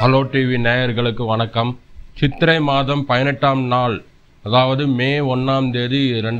Hello TV நேயர்களுக்கு வணக்கம். சித்திரை மாதம் 18ஆம் நாள், அதாவது மே 1ஆம் தேதி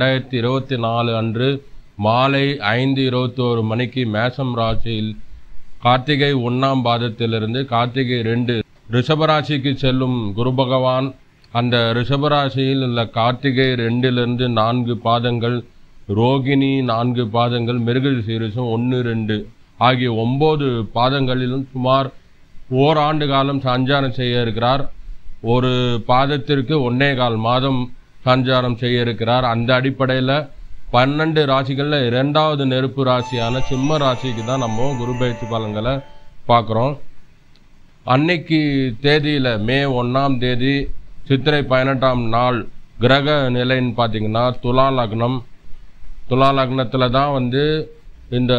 2024 அன்று மாலை 5:21 மணிக்கு மேஷம் ராசியில் கார்த்திகை 1ஆம் பாதத்திலிருந்து கார்த்திகை 2 ரிஷபராசிக்கு செல்லும் குரு பகவான் அந்த ரிஷபராசியில் உள்ள கார்த்திகை 2லிருந்து 4 பாதங்கள், ரோகிணி 4 பாதங்கள், மிருகசீரிஷம் 1, 2 ஆகிய 9 பாதங்களிலும் சுமார் ஓராண்டு காலம் சஞ்சாரம் செய்ய இருக்கிறார். ஒரு பாதத்திற்கு 1.25 மாதம் சஞ்சாரம் செய்ய இருக்கிறார். அந்த அடிப்படையில் 12 ராசிகளில் 2வது நெருப்பு ராசியான சிம்ம ராசிக்கு தான் நம்ம குரு பயிற்சி பலன்களை பார்க்குறோம். அன்னைக்கு தேதியில் மே 1ஆம் தேதி சித்திரை 18ஆம் நாள் கிரக நிலைன்னு பார்த்தீங்கன்னா துலா லக்னம். துலா லக்னத்தில் தான் இந்த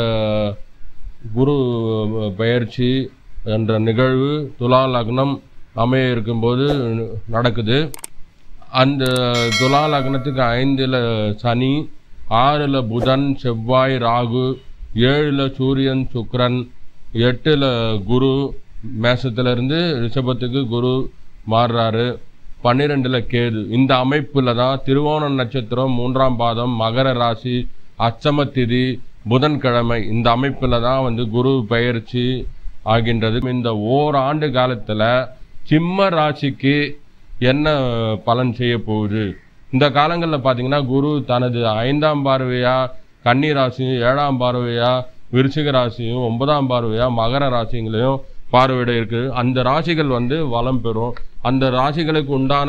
குரு பயிற்சி என்ற நிகழ்வு துலா லக்னம் அமைய இருக்கும்போது நடக்குது. அந்த துலா லக்னத்துக்கு 5ல் சனி, 6ல் புதன், செவ்வாய், ராகு, 7ல் சூரியன், சுக்கிரன், 8ல் குரு, மேஷத்திலிருந்து ரிஷபத்துக்கு குரு மாறுறாரு, 12ல் கேது. இந்த அமைப்பில் தான் திருவோண நட்சத்திரம் 3ஆம் பாதம், மகர ராசி, அஷ்டம திதி, புதன்கிழமை இந்த அமைப்பில் தான் குரு பயிற்சி ஆகின்றது. இந்த ஓராண்டு காலத்தில் சிம்ம ராசிக்கு என்ன பலன் செய்ய போகுது? இந்த காலங்களில் பார்த்தீங்கன்னா குரு தனது 5ஆம் பார்வையாக கன்னி ராசியும், 7ஆம் பார்வையாக விருச்சிக ராசியும், 9ஆம் பார்வையாக மகர ராசிங்களையும் பார்வையிட இருக்குது. அந்த ராசிகள் வளம் பெறும். அந்த ராசிகளுக்கு உண்டான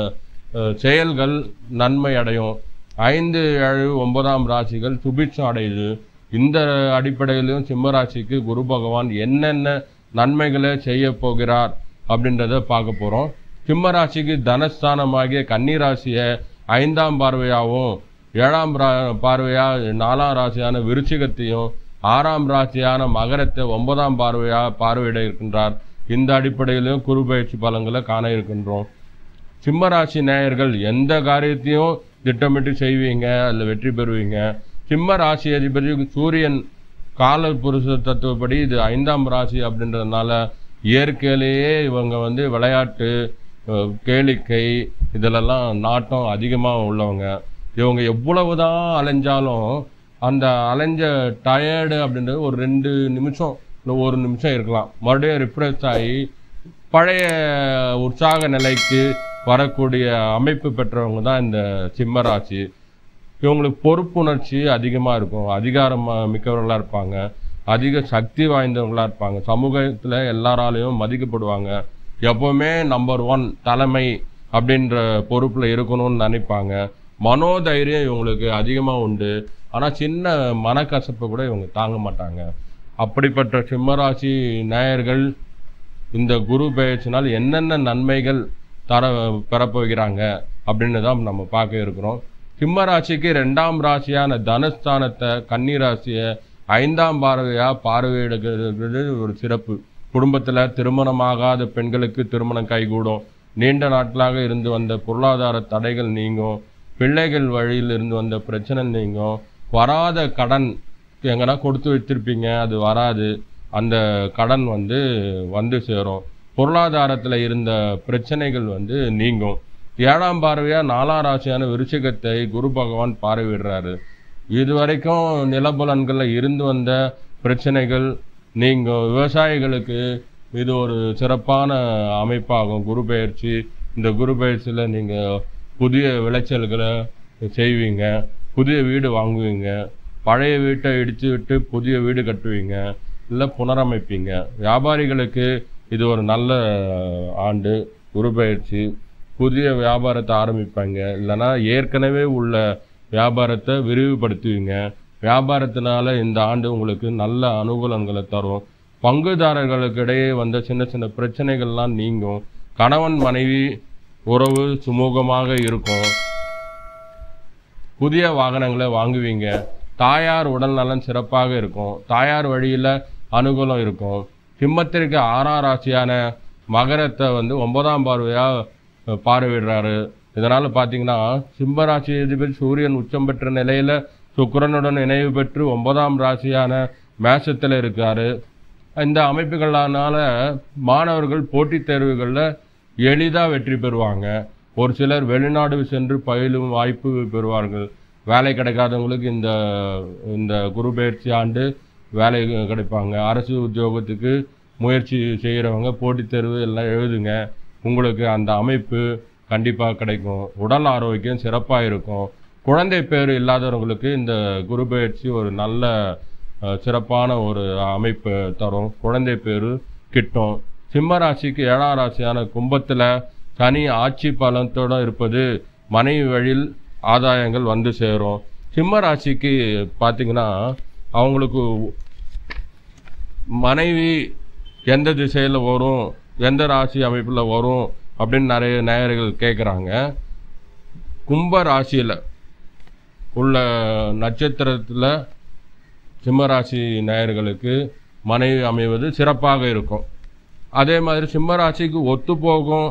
செயல்கள் நன்மை அடையும். 5, 7, 9ஆம் ராசிகள் சுபிட்சம் அடையுது. இந்த அடிப்படையிலும் சிம்ம ராசிக்கு குரு பகவான் என்னென்ன நன்மைகளை செய்ய போகிறார் அப்படின்றத பார்க்க போகிறோம். சிம்ம ராசிக்கு தனஸ்தானமாகிய கன்னி ராசியை 5ஆம் பார்வையாகவும், 7ஆம் பார்வையாக 4ஆம் ராசியான விருச்சிகத்தையும், 6ஆம் ராசியான மகரத்தை 9ஆம் பார்வையாக பார்வையிட இருக்கின்றார். இந்த அடிப்படையிலும் குரு பயிற்சி பலன்களை காண இருக்கின்றோம். சிம்ம ராசி நேயர்கள் எந்த காரியத்தையும் திட்டமிட்டு செய்வீங்க, அதில் வெற்றி பெறுவீங்க. சிம்ம ராசி அதிபதி சூரியன் கால புருஷ தத்துவப்படி இது 5ஆம் ராசி அப்படின்றதுனால இயற்கையிலேயே இவங்க விளையாட்டு, கேளிக்கை இதிலெல்லாம் நாட்டம் அதிகமாக உள்ளவங்க. இவங்க எவ்வளவுதான் அலைஞ்சாலும் அந்த அலைஞ்ச டயர்டு அப்படின்றது ஒரு 2 நிமிஷம் இல்லை 1 நிமிஷம் இருக்கலாம். மறுபடியும் ரிஃப்ரெஷ் ஆகி பழைய உற்சாக நிலைக்கு வரக்கூடிய அமைப்பு பெற்றவங்க தான் இந்த சிம்ம ராசி. இவங்களுக்கு பொறுப்புணர்ச்சி அதிகமாக இருக்கும், அதிகாரம் மிக்கவர்களாக இருப்பாங்க, அதிக சக்தி வாய்ந்தவங்களாக இருப்பாங்க, சமூகத்தில் எல்லாராலையும் மதிக்கப்படுவாங்க. எப்போவுமே நம்பர் 1 தலைமை அப்படின்ற பொறுப்பில் இருக்கணும்னு நினைப்பாங்க. மனோதைரியம் இவங்களுக்கு அதிகமாக உண்டு. ஆனால் சின்ன மனக்கசப்பை கூட இவங்க தாங்க மாட்டாங்க. அப்படிப்பட்ட சிம்மராசி நேயர்கள் இந்த குரு பெயர்ச்சினால் என்னென்ன நன்மைகள் பெறப்போகிறாங்க அப்படின்னு தான் நம்ம பார்க்க இருக்கிறோம். சிம்ம ராசிக்கு 2ஆம் ராசியான தனஸ்தானத்தை கன்னி ராசியை 5ஆம் பார்வையாக பார்வையிடுகிறது ஒரு சிறப்பு. குடும்பத்தில் திருமணமாகாத பெண்களுக்கு திருமணம் கைகூடும். நீண்ட நாட்களாக இருந்து வந்த பொருளாதார தடைகள் நீங்கும். பிள்ளைகள் வழியில் இருந்து வந்த பிரச்சனை நீங்கும். வராத கடன் எங்கன்னா கொடுத்து வச்சிருப்பீங்க, அது வராது. அந்த கடன் வந்து சேரும். பொருளாதாரத்தில் இருந்த பிரச்சனைகள் நீங்கும். 7ஆம் பார்வையாக 4ஆம் ராசியான விருச்சிகத்தை குரு பகவான் பார்வையிடுறாரு. இதுவரைக்கும் நிலபலன்களில் இருந்து வந்த பிரச்சனைகள் நீங்கும். விவசாயிகளுக்கு இது ஒரு சிறப்பான அமைப்பாகும் குரு பெயர்ச்சி. இந்த குரு பெயர்ச்சியில் நீங்கள் புதிய விளைச்சல்களை செய்வீங்க, புதிய வீடு வாங்குவீங்க, பழைய வீட்டை இடித்து விட்டு புதிய வீடு கட்டுவீங்க, இல்லை புனரமைப்பீங்க. வியாபாரிகளுக்கு இது ஒரு நல்ல ஆண்டு குரு பெயர்ச்சி. புதிய வியாபாரத்தை ஆரம்பிப்பாங்க, இல்லைனா ஏற்கனவே உள்ள வியாபாரத்தை விரிவுபடுத்துவீங்க. வியாபாரத்தினால இந்த ஆண்டு உங்களுக்கு நல்ல அனுகூலங்களை தரும். பங்குதாரர்களுக்கு இடையே வந்த சின்ன சின்ன பிரச்சனைகள்லாம் நீங்கும். கணவன் மனைவி உறவு சுமூகமாக இருக்கும். புதிய வாகனங்களை வாங்குவீங்க. தாயார் உடல் நலன் சிறப்பாக இருக்கும். தாயார் வழியில் அனுகூலம் இருக்கும். சிம்மத்திற்கு 6ஆம் ராசியான மகரத்தை 9ஆம் பார்வையாக பார்வையிடுறாரு. இதனால் பார்த்தீங்கன்னா சிம்மராசி அதிபதி சூரியன் உச்சம் பெற்ற நிலையில் சுக்கிரனுடன் இணைவு பெற்று 9ஆம் ராசியான மேஷத்தில் இருக்காரு. இந்த அமைப்புகளானால மாணவர்கள் போட்டித் தேர்வுகளில் எளிதாக வெற்றி பெறுவாங்க. ஒரு சிலர் வெளிநாடு சென்று பயிலும் வாய்ப்பு பெறுவார்கள். வேலை கிடைக்காதவங்களுக்கு இந்த குரு பயிற்சி ஆண்டு வேலை கிடைப்பாங்க. அரசு உத்தியோகத்துக்கு முயற்சி செய்கிறவங்க போட்டித் தேர்வு எல்லாம் எழுதுங்க, உங்களுக்கு அந்த அமைப்பு கண்டிப்பாக கிடைக்கும். உடல் ஆரோக்கியம் சிறப்பாக இருக்கும். குழந்தை பேர் இல்லாதவங்களுக்கு இந்த குரு பயிற்சி ஒரு நல்ல சிறப்பான ஒரு அமைப்பு தரும். குழந்தை பேர் கிட்டும். சிம்ம ராசிக்கு 7ஆம் ராசியான கும்பத்தில் சனி ஆட்சி பலத்தோடு இருப்பது மனைவி வழியில் ஆதாயங்கள் வந்து சேரும். சிம்ம ராசிக்கு பார்த்திங்கன்னா அவங்களுக்கு மனைவி எந்த திசையில் வரும், எந்த ராசி அமைப்பில் வரும் அப்படின்னு நிறைய நேயர்கள் கேட்குறாங்க. கும்ப ராசியில் உள்ள நட்சத்திரத்தில் சிம்மராசி நேயர்களுக்கு மனைவி அமைவது சிறப்பாக இருக்கும். அதே மாதிரி சிம்ம ராசிக்கு ஒத்து போகும்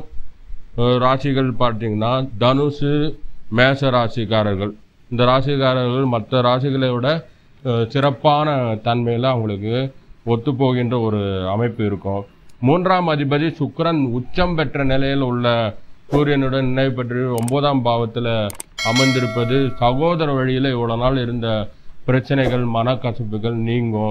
ராசிகள் பார்த்திங்கன்னா தனுசு, மேச ராசிக்காரர்கள். இந்த ராசிக்காரர்கள் மற்ற ராசிகளை விட சிறப்பான தன்மையில் அவங்களுக்கு ஒத்துப்போகின்ற ஒரு அமைப்பு இருக்கும். 3ஆம் அதிபதி சுக்கிரன் உச்சம் பெற்ற நிலையில் உள்ள சூரியனுடன் நினைவு பெற்று 9ஆம் பாவத்தில் அமர்ந்திருப்பது சகோதர வழியில் இவ்வளோ நாள் இருந்த பிரச்சனைகள், மனக்கசப்புகள் நீங்கும்,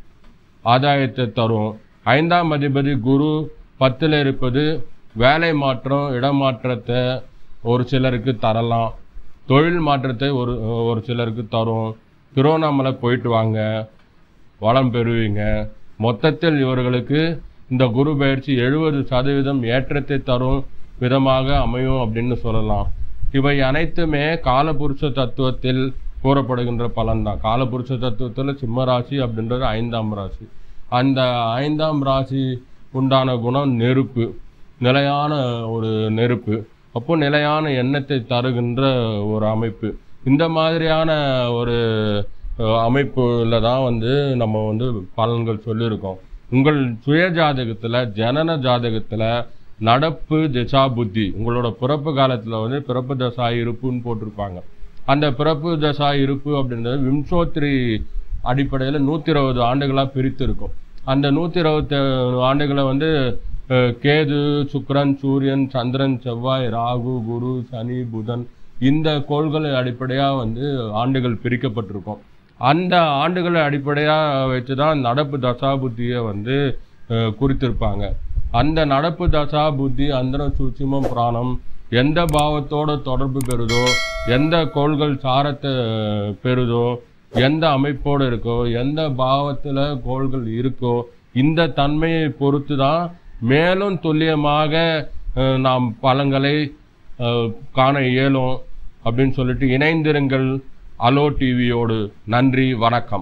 ஆதாயத்தை தரும். 5ஆம் அதிபதி குரு 10ல் இருப்பது வேலை மாற்றம், இடமாற்றத்தை ஒரு சிலருக்கு தரலாம். தொழில் மாற்றத்தை ஒரு சிலருக்கு தரும். திருவண்ணாமலை போயிட்டு வாங்க, வளம் பெறுவீங்க. மொத்தத்தில் இவர்களுக்கு இந்த குரு பயிற்சி 70% ஏற்றத்தை தரும் விதமாக அமையும் அப்படின்னு சொல்லலாம். இவை அனைத்துமே காலபுருஷ தத்துவத்தில் கூறப்படுகின்ற பலன்தான். காலபுருஷ தத்துவத்தில் சிம்ம ராசி அப்படின்றது 5ஆம் ராசி. அந்த 5ஆம் ராசி உண்டான குணம் நெருப்பு, நிலையான ஒரு நெருப்பு. அப்போ நிலையான எண்ணத்தை தருகின்ற ஒரு அமைப்பு. இந்த மாதிரியான ஒரு அமைப்புல தான் நம்ம பலன்கள் சொல்லியிருக்கோம். உங்கள் சுய ஜாதகத்தில், ஜனன ஜாதகத்தில் நடப்பு திசா புத்தி, உங்களோட பிறப்பு காலத்தில் பிறப்பு தசா இருப்புன்னு போட்டிருப்பாங்க. அந்த பிறப்பு தசா இருப்பு அப்படின்றது விம்சோத்திரி அடிப்படையில் 120 ஆண்டுகளாக பிரித்து இருக்கும். அந்த 120 ஆண்டுகளை கேது, சுக்கிரன், சூரியன், சந்திரன், செவ்வாய், ராகு, குரு, சனி, புதன், இந்த கோள்களை அடிப்படையாக ஆண்டுகள் பிரிக்கப்பட்டிருக்கும். அந்த ஆண்டுகளை அடிப்படையாக வச்சு தான் நடப்பு தசா புத்தியை குறித்திருப்பாங்க. அந்த நடப்பு தசா புத்தி அந்தரம் சூட்சுமம் பிராணம் எந்த பாவத்தோடு தொடர்பு பெறுதோ, எந்த கோள்கள் சாரத்தை பெறுதோ, எந்த அமைப்போடு இருக்கோ, எந்த பாவத்தில் கோள்கள் இருக்கோ, இந்த தன்மையை பொறுத்து தான் மேலும் துல்லியமாக நாம் பலன்களை காண இயலும் அப்படின்னு சொல்லிட்டு இணைந்திருங்கள் அலோ டிவியோடு. நன்றி, வணக்கம்.